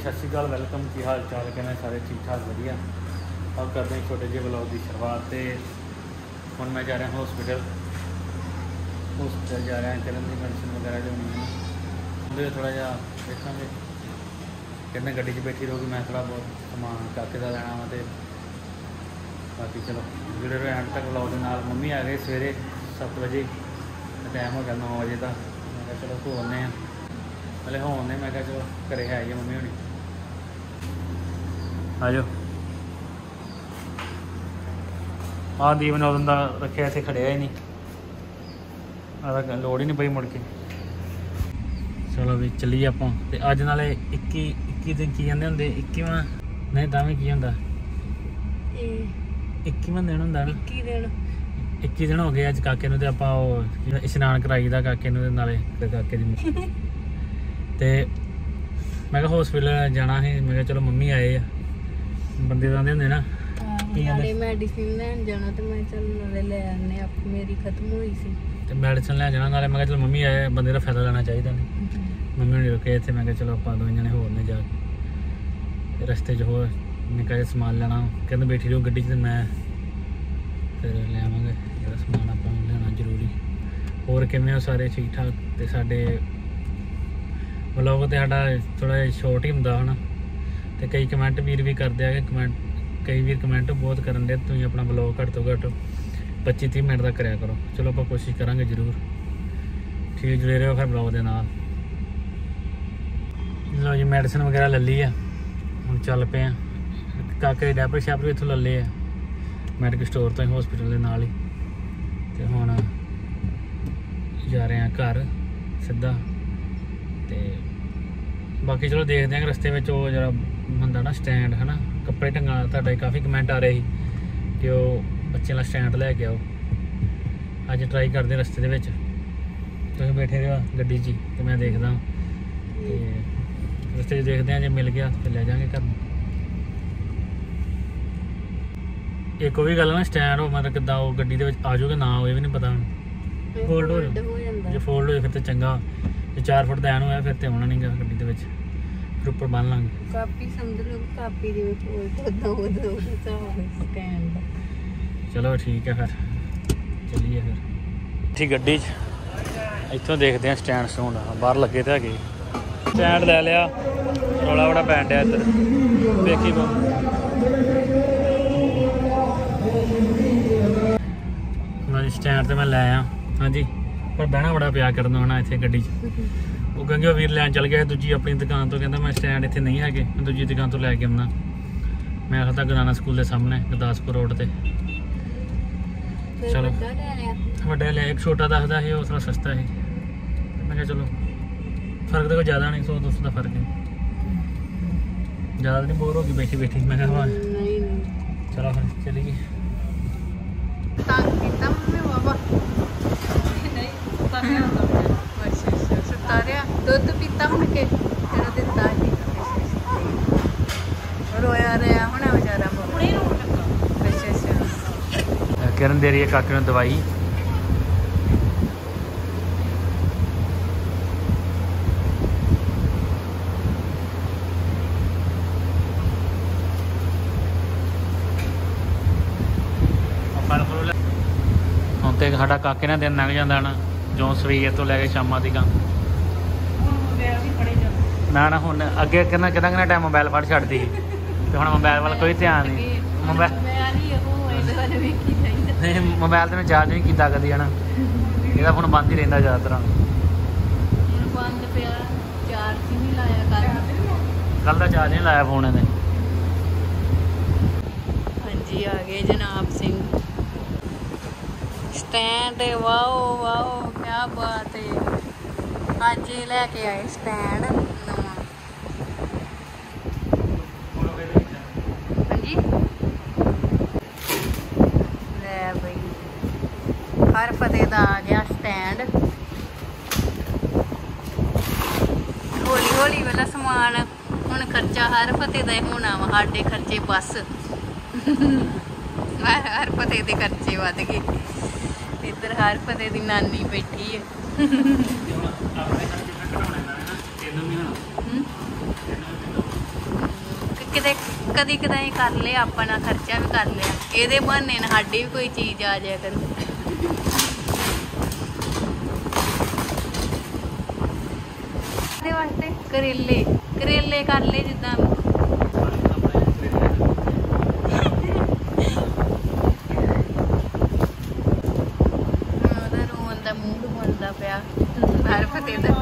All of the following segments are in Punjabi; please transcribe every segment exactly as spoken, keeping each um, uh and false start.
सत श्री अकाल वेलकम की हाल चाल कहना सारे ठीक ठाक वधिया। अब करते हैं छोटे जे ब्लॉग की शुरुआत। तो हुण मैं जा रहा हॉस्पिटल हॉस्पिटल जा रहा करण की मेडिसिन वगैरह लेनी है। उन्हें थोड़ा जहा देखा कहने गड्डी च बैठी रहूगी, मैं थोड़ा बहुत समान काके का लेना वा। तो बाकी चलो जुड़े रहे एंड तक ब्लॉग के नाल। मम्मी आ गए सवेरे सत्त बजे, टाइम हो गया नौ बजे का। मैं कहा चलो हो आने पहले हो आने। मैं कहा चलो घरे है ही मम्मी होनी आ जाओ। हाँ दीप ने उदों का रखे इतने खड़िया ही नहीं, लोड़ ही नहीं पई मुड़ के। चलो भी चलीए आप। अज नाले इक्की इक्की दिन की कहते होंगे, इक्कीवां नहीं तां भी की होंदा इक्कीवां दिन होंदा ना। इक्की दिन इक्की दिन हो गए अज काके नूं। ते आपां ओह इशनान कराई दा काके नूं नाले काके दी। ते मैं कहा हॉस्पिटल जाना है। मैं कहा चलो मम्मी आए आ, बंदे आंदे होंदे ना नाले मेडिसिन लैन जाना। ते मैं चल नाले ले आने, मेरी खत्म हुई सी ते मेडिसिन लैन जाना। नाले मैं कहा चलो मम्मी आए, बंदे दा फायदा लेना चाहिए नहीं। मम्मी होनी रुके इत्थे। मैं कहा चलो आप दो जने होर ने जा रस्ते च होर निक्का जिहा समान लेना। कहते बैठी रहो गड्डी च, ते मैं फिर ले आवांगे जेह्ड़ा समान आपां लेना जरूरी। होर किवें हो सारे ठीक ठाक? ते साडे ब्लॉग तो साडा थोड़ा शॉर्ट ही हुंदा है। तो कई कमेंट वीर भी करते हैं कि कमेंट कई वीर कमेंट बहुत करन दे तुसीं अपना ब्लॉग घट तो घट पच्ची तीह मिनट तक कराया करो। चलो आप कोशिश करांगे जरूर। ठीक जुड़े रहो फिर ब्लॉग के नाल। लो जी मेडिसिन वगैरह ले ली है, हम चल पे हैं। काके डैपर शैपर भी इत्थों ले लिए मैडिकल स्टोर तो हॉस्पिटल के नाल ही। तो हुण जा रहे हैं घर सीधा। तो बाकी चलो देखते हैं कि रस्ते में वो जरा होंदा ना स्टैंड है ना कपड़े ढंगा। तुहाडे काफ़ी कमेंट आ रहे हैं कि वो बच्चे का स्टैंड लैके आओ। अज ट्राई करते हैं रस्ते के। तुम बैठे रहो गड्डी च, तो मैं देखदा तो रस्ते देखते हैं, जो मिल गया फिर ले जाएंगे घर। एक भी गल ना स्टैंड हो मतलब किदा वो गड्डी आ जाओगे ना हो, ये भी नहीं पता। फोल्ड हो जो फोल्ड हो फिर तो चंगा। जो चार फुट दैन होया फिर तो आना नहीं गा गड्डी के। फिर उपर बन लांगे कापी समझ लो कापी दे स्टैंड। चलो ठीक है फिर चलिए फिर। ठीक गड्डी इतों देखते हैं स्टैंड स्टूंड बाहर लगे तो है। स्टैंड ले लिया, रौला बड़ा पैन दिया इधर देखी स्टैंड तो मैं लै आया। हाँ जी पर बहना बड़ा प्या करना होना इतने गड्डी वो क्योंकि वीर लैन चल गया दूजी अपनी दुकान तो। कहता मैं स्टैंड इतने नहीं है, मैं दूजी दुकान तो लैके आना। मैं आखता गुरदाना स्कूल के सामने गुरदासपुर रोड से। चलो वड्डा लिया, एक छोटा दसदा है, थोड़ा सस्ता है। मैं चलो फर्क तो कोई ज़्यादा नहीं, सौ दो सौ का फर्क है, ज़्यादा नहीं। बोर होगी बैठी बैठी। मैं कहा चलो फिर चलिए। दुध पीता मुड़ के तेरा दिता रोया रहा होना बेचारा। किरण दे रही है काके ने दवाई। हम तो साडा काके ने दिन लंघ जाता ना, जो सवेर तो लैके शामां तक। ना ना हुण अगे कितना कितना कितना टाइम मोबाइल फड़ छड्डदी ही, ते हुण मोबाइल वाल कोई ध्यान नहीं। मोबाइल नहीं मोबाइल तो मैं चार्ज नहीं किया कदी है ना, यह फोन बंद ही रहिंदा ज़्यादातर। कल का चार्ज नहीं लाया फोन ने। हाँ जी आ गए जनाब सिंह स्टैंड। वाओ वाओ क्या बात है, अज लैके आए स्टैंड नवां। हाँ जी ले बई हर फतेह का आ गया स्टैंड। हौली हौली वाला समान हुण खर्चा हर फतेह का होना वा। साडे खर्चे बस हर फतेह के खर्चे वध गए। इधर हर फतेह की नानी बैठी है। ਕਿਤੇ ਕਦੀ ਕਦਾਈ ਕਰ ਲਿਆ, ਆਪਣਾ ਖਰਚਾ ਵੀ ਕਰ ਲਿਆ, ਇਹਦੇ ਬਹਾਨੇ ਨਾਲ ਸਾਡੀ ਵੀ ਕੋਈ ਚੀਜ਼ ਆ ਜਾਇਆ ਕਰੂ। ਇਹਦੇ ਵਾਸਤੇ ਕਰੇਲੇ ਕਰੇਲੇ ਕਰ ਲਏ ਜਿੱਦਾਂ ਉਹਦਾ ਰੋਣ ਦਾ ਮੂਡ ਬਣਦਾ ਪਿਆ ਹਰ ਫਤਿਹ ਦਾ।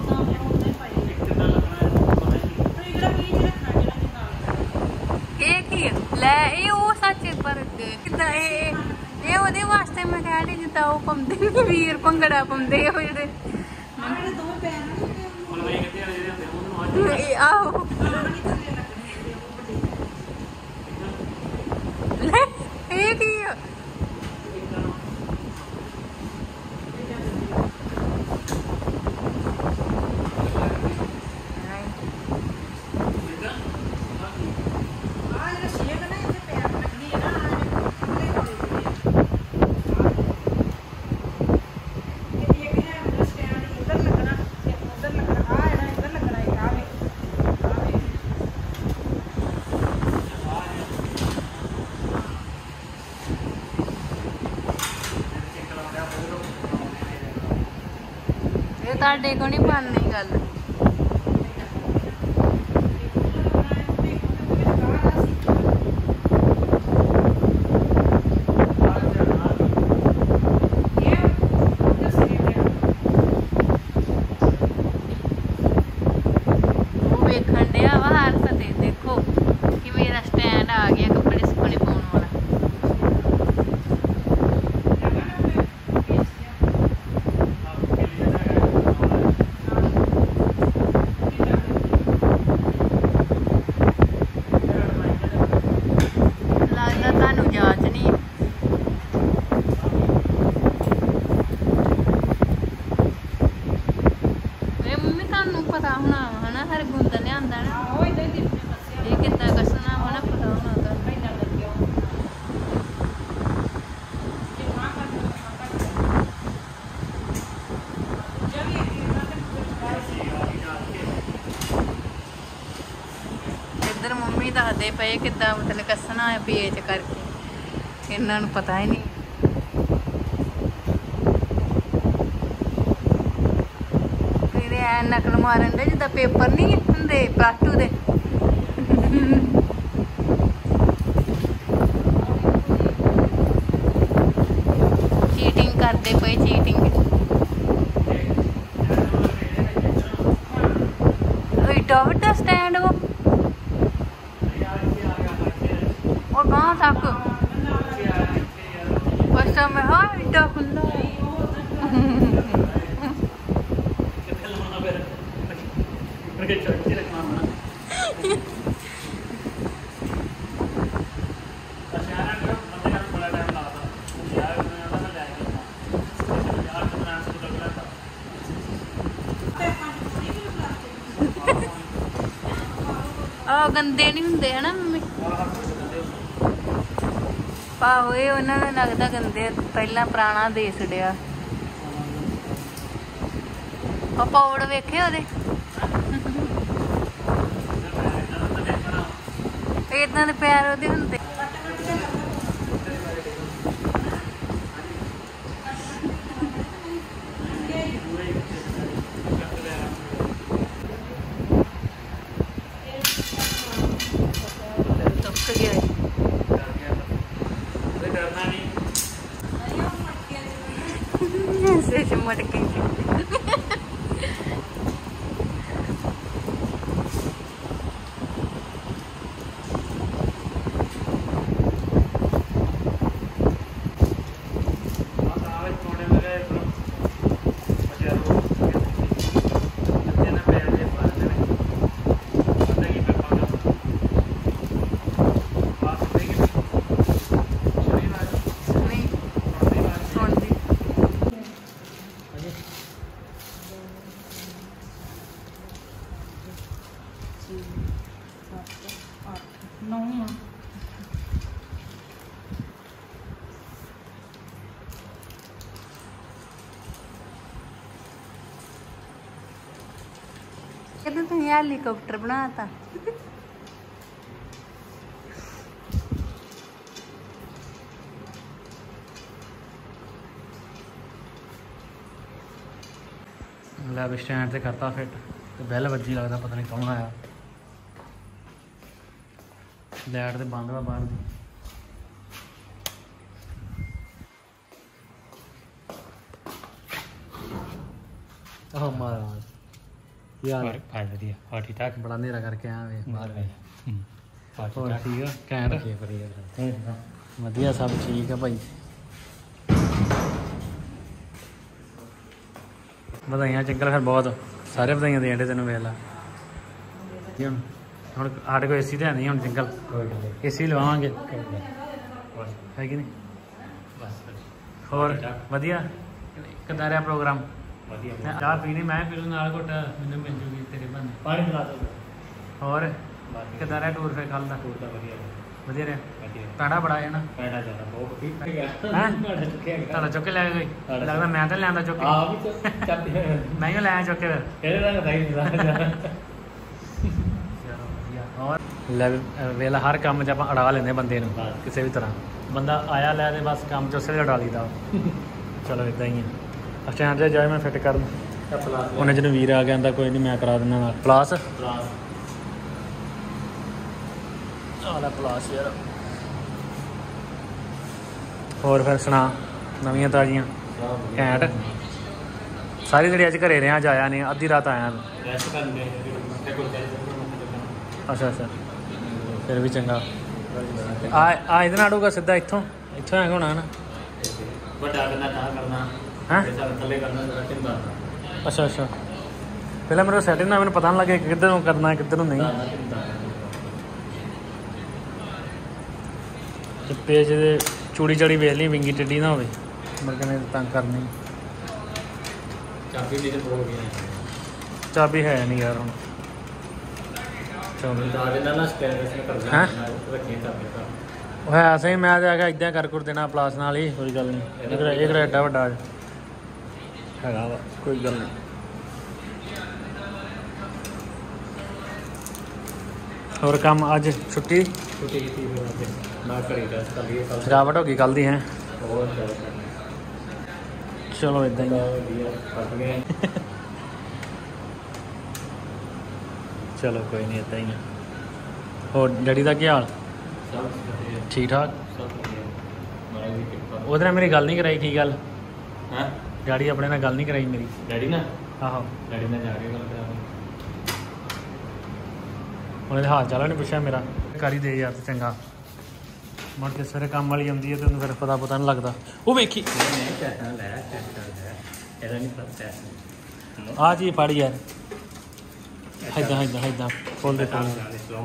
ਇਹ ਕੀ ਲੈ ਇਹ ਉਹ ਸੱਚ ਪਰ ਕਿੱਦਾਂ ਇਹ ਇਹ ਉਹਦੇ ਵਾਸਤੇ ਮੈਂ ਕਹਿ ਰਹੀ ਜਿੱਦਾਂ ਉਹ ਪਾਉਂਦੇ ਨੇ ਵੀਰ ਭੰਗੜਾ ਪਾਉਂਦੇ ਉਹ ਜਿਹੜੇ ਆਹੋ ਇਹ ਕੀ ਆ ਤੁਹਾਡੇ ਕੋਲ ਨਹੀਂ ਬਣਨੀ ਗੱਲ। ਉਹ ਵੇਖਣ ਡਿਆ ਵਾ ਹਰ ਫਤਿਹ ਦੇਖੋ ਕਿ ਮੇਰਾ ਸਟੈਂਡ ਆ ਗਿਆ ਕੱਪੜੇ ਸੁੱਕਣੇ ਪਾਉਣ ਵਾਲਾ। ਪਤਾ ਹੋਣਾ ਵਾ ਹਨਾ ਹਰ ਗੁੰਦ ਲਿਆਂਦਾ ਨਾ ਇਹ ਕਿੱਦਾਂ ਕੱਸਣਾ ਵਾ ਨਾ ਪਤਾ ਹੋਣਾ ਉਹਦਾ। ਇੱਧਰ ਮੰਮੀ ਦੱਸਦੇ ਪਏ ਕਿੱਦਾਂ ਮਤਲਬ ਕੱਸਣਾ ਹੈ ਪੇਚ ਕਰਕੇ, ਇਹਨਾਂ ਨੂੰ ਪਤਾ ਹੀ ਨਹੀਂ। ਨਕਲ ਮਾਰਨ ਦੇ ਜਿੱਦਾਂ ਪੇਪਰ ਨਹੀਂ ਹੁੰਦੇ ਪਲੱਸ ਟੂ ਦੇ ਚੀਟਿੰਗ ਕਰਦੇ ਪਏ ਚੀਟਿੰਗ। ਏਡਾ ਵੱਡਾ ਸਟੈਂਡ ਵਾ ਉਹ ਗਾਂ ਤੱਕ ਬਸ ਮੈਂ ਹਾਂ ਏਡਾ ਖੁੱਲਾ ਆ ਗੰਦੇ ਨਹੀਂ ਹੁੰਦੇ ਹਨਾ ਮੰਮੀ ਆਹੋ ਇਹ ਉਹਨਾਂ ਨੂੰ ਲੱਗਦਾ ਗੰਦੇ ਪਹਿਲਾਂ ਪੁਰਾਣਾ ਦੇ ਛੜਿਆ। ਉਹ ਪੌੜ ਵੇਖੇ ਉਹਦੇ ਇਦਾਂ ਦੇ ਪੈਰ ਉਹਦੇ ਹੁੰਦੇ। ऐसे चिमट के कहते तुम हेलीकॉप्टर बनाता लै भी स्टैंड से करता फिट तो बैल वजी लगता पता नहीं कौन आया लाइट तो बंद वा बाहर दी ओह महाराज यार ठीक ठाक बड़ा नेरा करके आया वे बाहर और ठीक है कैंट वधिया सब ठीक है भाई ਵਧਾਈਆਂ ਚੰਗਲ ਫਿਰ ਬਹੁਤ ਸਾਰੇ ਵਧਾਈਆਂ ਦੇਣ ਦੇ ਤੈਨੂੰ ਵੇਖ ਲਾ ਹੁਣ ਹੁਣ ਸਾਡੇ ਕੋਲ ਏਸੀ ਤਾਂ ਹੈ ਨਹੀਂ ਹੁਣ ਚੰਗਲ ਏਸੀ ਲਵਾਵਾਂਗੇ ਹੈ ਕਿ ਨਹੀਂ ਹੋਰ ਵਧੀਆ ਕਿੱਦਾਂ ਰਿਹਾ ਪ੍ਰੋਗਰਾਮ ਵਧੀਆ ਚਾਹ ਪੀਣੀ ਮੈਂ ਪੀ ਲੂ ਨਾਲ ਘੁੱਟ ਮੈਨੂੰ ਮਿਲ ਜੂਗੀ ਤੇਰੇ ਬੰਨੇ ਪਾਣੀ ਪਿਲਾ ਦੋ ਹੋਰ ਕਿੱਦਾਂ ਰਿਹਾ ਟੂਰ ਫਿਰ ਕੱਲ ਦਾ ਟੂਰ ਤਾਂ ਵਧੀਆ ਵਧੀਆ ਰਿਹਾ ਪੈੜਾ ਬੜਾ ਹੈ ਨਾ ਪੈੜਾ ਜ਼ਿਆਦਾ ਬਹੁਤ ਠੀਕ ਹੈ ਤੁਹਾਡਾ ਚੁੱਕ ਕੇ ਲੈ ਗਏ ਲੱਗਦਾ ਮੈਂ ਤਾਂ ਲਿਆਂਦਾ ਚੁੱਕ ਕੇ ਆ ਵੀ ਚੱਪ ਮੈਂ ਹੀ ਲੈ ਚੁੱਕ ਕੇ ਫਿਰ ਕਿਹੜੇ ਰੰਗ ਦਾ ਹੀ ਹੋਰ ਲੈ ਵੇਲਾ ਹਰ ਕੰਮ 'ਚ ਆਪਾਂ ਅੜਾ ਲੈਂਦੇ ਬੰਦੇ ਨੂੰ ਕਿਸੇ ਵੀ ਤਰ੍ਹਾਂ ਬੰਦਾ ਆਇਆ ਲੈ ਤੇ ਬਸ ਕੰਮ 'ਚ ਉਸੇ ਵੇਲੇ ਅੜਾ ਲਈਦਾ ਚਲੋ ਇੱਦਾਂ ਹੀ ਆ ਸਟੈਂਡ 'ਤੇ ਜਾਏ ਮੈਂ ਫਿੱਟ ਕਰਨ ਉਹਨੇ ਜਦੋਂ ਵੀਰ ਆ ਗਿਆ ਕਹਿੰਦਾ ਕੋਈ ਨਹੀਂ ਮੈਂ ਕਰਾ ਦਿੰਦਾ ਨਾਲ ਪਲਾਸ ਆਲਾ ਪਲਾਸ ਯਾਰ ਹੋਰ ਫਿਰ ਸੁਣਾ ਨਵੀਆਂ ਤਾਜ਼ੀਆਂ ਘੈਂਟ ਸਾਰੀ ਜਿਹੜੀ ਅੱਜ ਘਰੇ ਰਿਹਾ ਅੱਜ ਆਇਆ ਨਹੀਂ ਅੱਧੀ ਰਾਤ ਆਇਆ ਅੱਛਾ ਅੱਛਾ ਫਿਰ ਵੀ ਚੰਗਾ ਆ ਆ ਇਹਦੇ ਨਾਲ ਆਊਗਾ ਸਿੱਧਾ ਇੱਥੋਂ ਇੱਥੋਂ ਐਂ ਹੋਣਾ ਨਾ ਵੱਡਾ ਕਰਨਾ ਤਾਂ ਕਰਨਾ ਹੈਂ ਥੱਲੇ ਕਰਨਾ ਅੱਛਾ ਅੱਛਾ ਪਹਿਲਾਂ ਮੇਰੇ ਸੈਟਿੰਗ ਨਾਲ ਮੈਨੂੰ ਪਤਾ ਨਹੀਂ ਲੱਗਿਆ ਕਿੱਧਰ ਨੂੰ ਕਰਨਾ ਕਿੱਧਰ ਨੂੰ ਨਹੀਂ ਪੇਜ ਦੇ ਚੂੜੀ ਚੜੀ ਵੇਖ ਲਈ ਵਿੰਗੀ ਟਿੱਡੀ ਨਾ ਹੋਵੇ ਮਰ ਕੇ ਤੰਗ ਕਰਨੀ ਚਾਬੀ ਦੇ ਬੋਲ ਗਿਆ ਚਾਬੀ ਹੈ ਨਹੀਂ ਯਾਰ ਹੁਣ ਚਾਬੀ ਦਾ ਦੇਣਾ ਨਾ ਸਪੈਨਿਸ਼ में कर देना रखिए चाबी का ਉਹ ਹੈ ਐਸੇ ਹੀ ਮੈਂ ਤੇ ਆ ਗਿਆ ਇਦਾਂ ਕਰ ਕਰ ਦੇਣਾ ਪਲਾਸ ਨਾਲ ਹੀ ਕੋਈ ਗੱਲ ਨਹੀਂ ਇਹ ਇਹ ਐਡਾ ਵੱਡਾ ਹੈਗਾ ਵਾ ਕੋਈ ਗੱਲ ਨਹੀਂ ਹੋਰ ਕੰਮ ਅੱਜ ਛੁੱਟੀ ਛੁੱਟੀ ਕੀਤੀ ਫਿਰ ਨਾ ਕਰੀ ਰੈਸਟ ਕਰ ਲਈਏ ਕੱਲ ਥਕਾਵਟ ਹੋ ਗਈ ਕੱਲ ਦੀ ਹੈ ਹੋਰ ਚਲੋ ਇਦਾਂ ਹੀ ਫਟ ਗਏ ਚਲੋ ਕੋਈ ਨਹੀਂ ਇਦਾਂ ਹੀ ਹੋਰ ਡੈਡੀ ਦਾ ਕੀ ਹਾਲ ਠੀਕ ਠਾਕ ਉਹਦੇ ਨਾਲ ਮੇਰੀ ਗੱਲ ਨਹੀਂ ਕਰਾਈ ਕੀ ਗੱਲ ਹੈਂ ਡੈਡੀ ਆਪਣੇ ਨਾਲ ਗੱਲ ਨਹੀਂ ਕਰਾਈ ਮੇਰੀ ਡੈਡੀ ਨਾਲ ਆਹੋ ਡੈਡੀ ਨਾਲ ਜਾ ਕੇ ਗੱਲ ਕਰਾਂਗੇ ਉਹਨੇ ਹਾਲ ਚਾਲ ਨਹੀਂ ਪੁੱਛਿਆ ਮੇਰਾ ਕਰੀ ਦੇ ਯਾਰ ਚੰਗਾ ਮੁੜ ਕੇ ਸਵੇਰੇ ਕੰਮ ਵਾਲੀ ਆਉਂਦੀ ਹੈ ਤੇ ਉਹਨੂੰ ਫਿਰ ਪਤਾ ਪਤਾ ਨਹੀਂ ਲੱਗਦਾ ਉਹ ਵੇਖੀ ਆ ਜੀ ਫੜ ਯਾਰ ਇੱਦਾਂ ਇੱਦਾਂ ਇੱਦਾਂ ਖੋਲ ਦੇ ਖੋਲ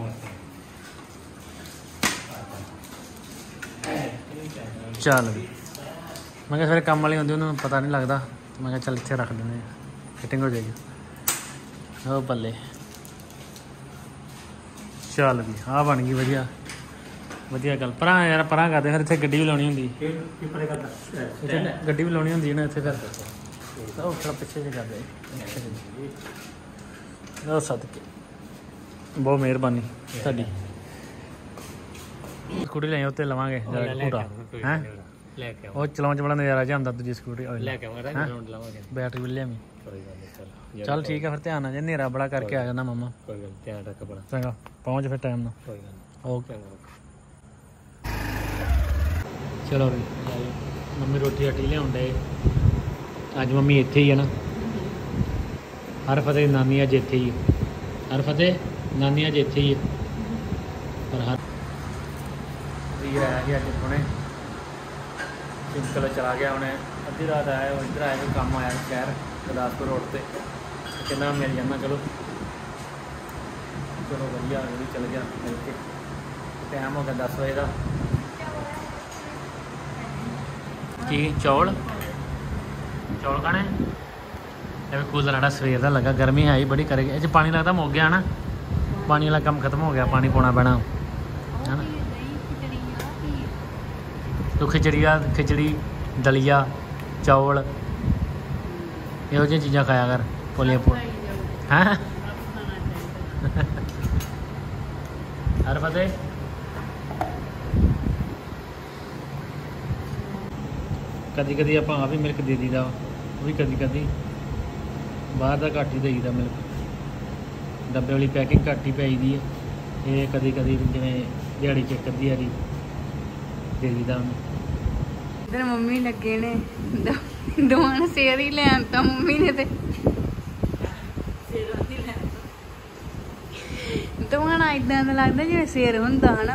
ਚੱਲ ਵੀ ਮੈਂ ਕਿਹਾ ਸਵੇਰੇ ਕੰਮ ਵਾਲੀ ਹੁੰਦੀ ਉਹਨੂੰ ਪਤਾ ਨਹੀਂ ਲੱਗਦਾ ਮੈਂ ਕਿਹਾ ਚੱਲ ਇੱਥੇ ਰੱਖ ਦਿੰਦੇ ਹਾਂ ਫਿਟਿੰਗ ਹੋ ਜਾਏਗੀ ਉਹ ਬੱਲੇ ਚੱਲ ਵੀ ਆਹ ਬਣ ਗਈ ਵਧੀਆ ਵਧੀਆ ਗੱਲ ਪਰਾਂ ਯਾਰ ਪਰਾਂ ਕਰਦੇ ਫਿਰ ਇੱਥੇ ਗੱਡੀ ਵੀ ਲਾਉਣੀ ਹੁੰਦੀ ਗੱਡੀ ਵੀ ਲਾਉਣੀ ਹੁੰਦੀ ਨਾ ਇੱਥੇ ਫਿਰ ਉਹ ਥੋੜਾ ਪਿੱਛੇ ਜਿਹੇ ਕਰਦੇ ਉਹ ਸਦਕੇ ਬਹੁਤ ਮਿਹਰਬਾਨੀ ਤੁਹਾਡੀ ਸਕੂਟੀ ਲੈ ਉੱਤੇ ਲਵਾਂਗੇ ਘੂਟਾ ਹੈਂ ਲੈ ਕੇ ਉਹ ਚਲਾਉਣ 'ਚ ਬੜਾ ਨਜ਼ਾਰਾ ਜਿਹਾ ਹੁੰਦਾ ਦੂਜੀ ਸਕੂਟੀ ਲੈ ਕੇ ਆਵਾਂਗੇ ਬੈਟਰੀ ਵੀ ਲਿਆਵੀਂ ਚੱਲ ਠੀਕ ਹੈ ਫਿਰ ਧਿਆਨ ਨਾਲ ਜੇ ਹਨੇਰਾ ਬੜਾ ਕਰਕੇ ਆ ਜਾਂਦਾ ਮੰਮਾ ਕੋਈ ਗੱਲ ਧਿਆਨ ਰੱਖ ਬੜਾ ਚੰਗਾ ਪਹੁੰਚ ਫਿਰ ਟਾਈਮ ਨਾਲ ਕੋਈ ਗੱਲ ਓਕੇ ਚਲੋ ਵੀ ਮੰਮੀ ਰੋਟੀ ਰਾਟੀ ਲਿਆਉਣ ਡੇ ਅੱਜ ਮੰਮੀ ਇੱਥੇ ਹੀ ਹੈ ਨਾ ਹਰ ਫਤਿਹ ਨਾਨੀ ਅੱਜ ਇੱਥੇ ਹੀ ਹੈ ਹਰ ਫਤਿਹ ਨਾਨੀ ਅੱਜ ਇੱਥੇ ਹੀ ਹੈ ਪਰ ਹਰ ਵੀ ਆਇਆ ਸੀ ਅੱਜ ਹੁਣੇ ਸਿੰਪਲ ਚਲਾ ਗਿਆ ਉਹਨੇ ਅੱਧੀ ਰਾਤ ਆਇਆ ਉਹ ਇੱਧਰ ਆਇਆ ਕੋਈ ਕੰਮ ਆਇਆ ਸ਼ਹਿਰ ਗੁਰਦਾਸਪੁਰ ਰੋਡ 'ਤੇ ਕਹਿੰਦਾ ਮਿਲ ਜਾਂਦਾ ਚਲੋ ਚਲੋ ਵਧੀਆ ਉਹ ਵੀ ਚਲ ਗਿਆ ਮਿਲ ਕੇ ਟਾਈਮ ਹੋ ਗਿਆ ਦਸ ਵਜੇ ਦਾ ਕੀ ਚੌਲ ਚੌਲ ਖਾਣੇ ਇਹ ਕੂਲਰ ਸਾਡਾ ਸਵੇਰ ਦਾ ਲੱਗਾ ਗਰਮੀ ਆਈ ਬੜੀ ਕਰੇਗੀ ਇਹ 'ਚ ਪਾਣੀ ਲੱਗਦਾ ਮੁੱਕ ਗਿਆ ਨਾ ਪਾਣੀ ਵਾਲਾ ਕੰਮ ਖਤਮ ਹੋ ਗਿਆ ਪਾਣੀ ਪਾਉਣਾ ਪੈਣਾ ਹੈ ਨਾ ਤੂੰ ਖਿਚੜੀਆ ਖਿਚੜੀ ਦਲੀਆ ਚੌਲ ਇਹੋ ਜਿਹੀਆਂ ਚੀਜ਼ਾਂ ਖਾਇਆ ਕਰ ਪੋਲੀਆਂ ਪੋ ਹੈਂ ਹਰ ਫਤਿਹ ਕਦੀ ਕਦੀ ਆਪਾਂ ਆ ਵੀ ਮਿਲਕ ਦੇ ਦਈਦਾ ਉਹ ਵੀ ਕਦੀ ਕਦੀ ਬਾਹਰ ਦਾ ਘੱਟ ਹੀ ਦੇਈਦਾ ਮਿਲਕ, ਡੱਬੇ ਵਾਲੀ ਪੈਕਿੰਗ ਘੱਟ ਹੀ ਪਾਈਦੀ ਹੈ। ਇਹ ਕਦੀ ਕਦੀ ਜਿਵੇਂ ਦਿਹਾੜੀ 'ਚ ਇੱਕ ਅੱਧੀ ਵਾਰੀ ਦੇ ਦੀਦਾ ਉਹਨੂੰ। ਇਧਰ ਮੰਮੀ ਲੱਗੇ ਨੇ ਦੋਵਾਂ ਸੇਰ ਹੀ ਲੈਣ ਤਾਂ ਮੰਮੀ ਨੇ ਤੇ ਦੋਵਾਂ ਇਦਾਂ ਦਾ ਲੱਗਦਾ ਜਿਵੇਂ ਸੇਰ ਹੁੰਦਾ ਹਨਾ।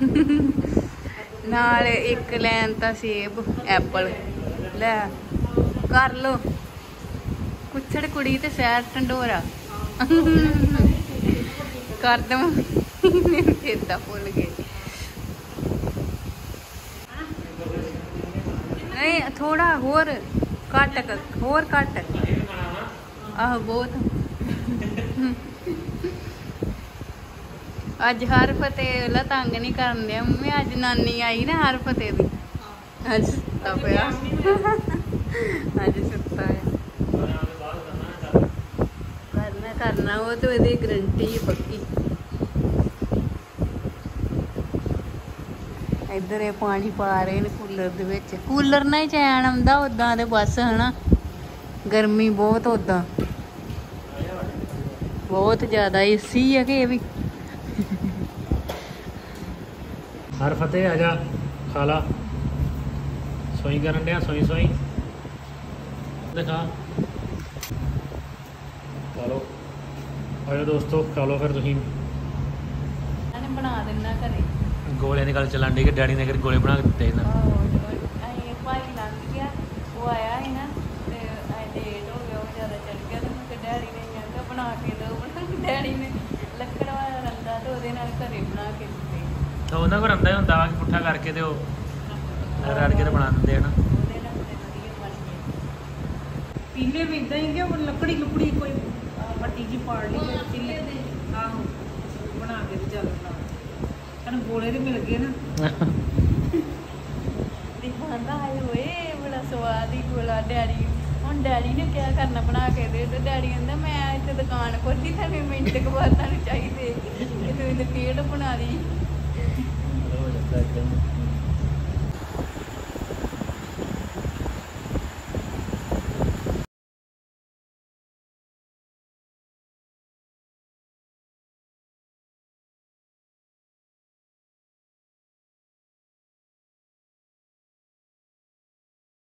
ਨਾਲ ਇੱਕ ਲੈਣ ਤਾਂ ਸੇਬ ਐਪਲ ਲੈ ਕਰ ਲੋ। ਕੁੱਛੜ ਕੁੜੀ ਤੇ ਸੈਰ ਢੰਡੋਰਾ ਕਰ ਦਮ ਏਦਾਂ ਭੁੱਲ ਗਏ। ਨਹੀਂ ਥੋੜਾ ਹੋਰ ਘੱਟ ਹੋਰ ਘੱਟ ਆਹ ਬਹੁਤ। ਅੱਜ ਹਰ ਫਤਿਹ ਲਾ ਤੰਗ ਨਹੀਂ ਕਰਨ ਦਿਆ ਮੰਮੀ। ਅੱਜ ਨਾਨੀ ਆਈ ਨਾ ਹਰ ਫਤਿਹ ਦੀ, ਅੱਜ ਸੁੱਤਾ ਪਿਆ ਅੱਜ ਸੁੱਤਾ ਹੈ। ਕਰਨਾ ਕਰਨਾ ਉਹ ਤੇ ਉਹਦੀ ਗਰੰਟੀ ਹੈ ਪੱਕੀ। ਇੱਧਰ ਇਹ ਪਾਣੀ ਪਾ ਰਹੇ ਨੇ ਕੂਲਰ ਦੇ ਵਿੱਚ। ਕੂਲਰ ਨਾਲ ਹੀ ਚੈਨ ਆਉਂਦਾ ਉਦਾਂ ਦੇ ਬਸ ਹਨਾ। ਗਰਮੀ ਬਹੁਤ ਉਦਾਂ ਬਹੁਤ ਜ਼ਿਆਦਾ। ਏਸੀ ਹੈ ਕਿ ਇਹ ਵੀ। ਹਰ ਫਤਿਹ ਆ ਜਾ ਖਾ ਲਾ। ਸੋਈ ਕਰਨ ਡਿਆ ਸੋਈ ਸੋਈ ਦਿਖਾ ਖਾ ਲਓ। ਆਜੋ ਦੋਸਤੋ ਖਾ ਲਓ ਫਿਰ ਤੁਸੀਂ। ਇਹਨੇ ਬਣਾ ਦਿੰਦਾ ਘਰੇ। ਗੋਲੇ ਦੀ ਗੱਲ ਚੱਲਣ ਡਈ ਕਿ ਡੈਡੀ ਨੇ ਅਗਰ ਗੋਲੇ ਬਣਾ ਕੇ ਦਿੱਤੇ ਇਹਨਾਂ ਅਸੀਂ ਭਾਈ ਲੰਘ ਗਿਆ, ਉਹ ਆਇਆ ਸੀ ਨਾ ਤੇ ਅਸੀਂ ਲੇਟ ਹੋ ਗਿਆ, ਉਹ ਜ਼ਿਆਦਾ ਚੱਲ ਗਿਆ ਤੇ ਮੁੜ ਕੇ ਡੈਡੀ ਨੇ ਕਹਿੰਦਾ ਬਣਾ ਕੇ ਦਿਓ ਬਣਾ ਕੇ। ਡੈਡੀ ਨੇ ਲੱਕੜ ਵਾਲਾ ਰੰਦਾ ਤੇ ਉਹਦੇ ਨਾਲ ਘਰੇ ਬਣਾ ਕੇ ਦਿੱਤੇ। ਤਾਂ ਉਹਨਾਂ ਕੋਲ ਰੰਦਾ ਹੀ ਹੁੰਦਾ ਵਾ ਕਿ ਪੁੱਠਾ ਕਰਕੇ ਤੇ ਉਹ ਰੜ ਕੇ ਤੇ ਬਣਾ ਦਿੰਦੇ ਆ ਨਾ। ਉਹਦੇ ਨਾਲ ਤੇ ਵਧੀਆ ਬਣ ਗਏ। ਪੀਲੇ ਵੀ ਇਦਾਂ ਹੀ ਕਿ ਉਹ ਲੱਕੜੀ ਲੁਕੜੀ ਕੋਈ ਵੱਡੀ ਜੀ ਪਾੜ ਲਈ ਪੀਲੇ ਆਹੋ ਬਣਾ ਕੇ ਤੇ ਚੱਲ ਬਣਾ ਸਾਨੂੰ ਗੋਲੇ ਦੇ ਮਿਲ ਗਏ ਨਾ। ਦਿਖਾਉਂਦਾ ਆਏ ਹੋਏ ਬੜਾ ਸਵਾਦ ਹੀ ਗੋਲਾ। ਡੈਡੀ ਹੁਣ ਡੈਡੀ ਨੇ ਕਿਹਾ ਕਰਨਾ ਬਣਾ ਕੇ ਦੇ ਤੇ ਡੈਡੀ ਕਹਿੰਦਾ ਮੈਂ ਇੱਥੇ ਦੁਕਾਨ ਖੋਲੀ ਤਾਂ ਵੀ ਮਿੰਟ ਕੁ ਬਾਅਦ ਤੁਹਾਨੂੰ ਚਾਹੀਦੇ ਕਿ ਤੁਸੀਂ ਤੇ ਪੇੜ ਬਣਾ ਲਈ।